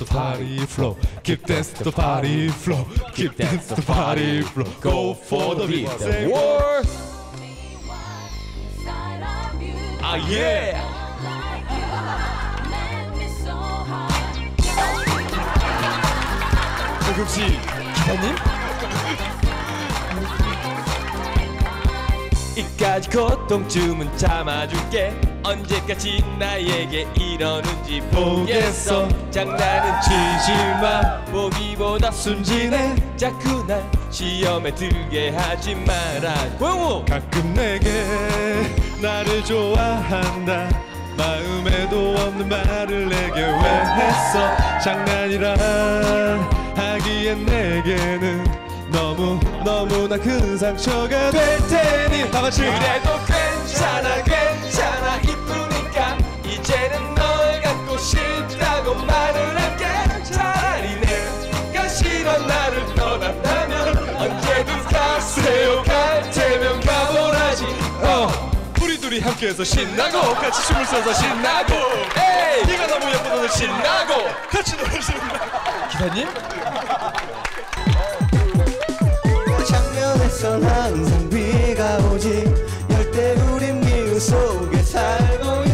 the party flow. Keep dance to the party flow. Keep dance to the party flow. Go for the beat. The war. Ah yeah. 혹시 기사님? 이까지 고통쯤은 참아줄게. 언제까지 나에게 이러는지 보겠어. 장난은 치지마. 보기보다 순진해. 자꾸 날 시험에 들게 하지 마라. 고영우! 가끔 내게 나를 좋아한다. 마음에도 없는 말을 내게 왜 했어. 장난이란 하기엔 내게는 너무나 큰 상처가 될 테니 다 같이 그래도 괜찮아 이쁘니까 이제는 널 갖고 싶다고 말을 할게. 차라리 내가 싫어 나를 떠난다면 언제든 가세요. 갈 테면 가보라지. 우리 둘이 함께해서 신나고 같이 춤을 춰서 신나고. 에이 네가 너무 예뻐 너는 신나고 같이 노래 신나고. 기사님?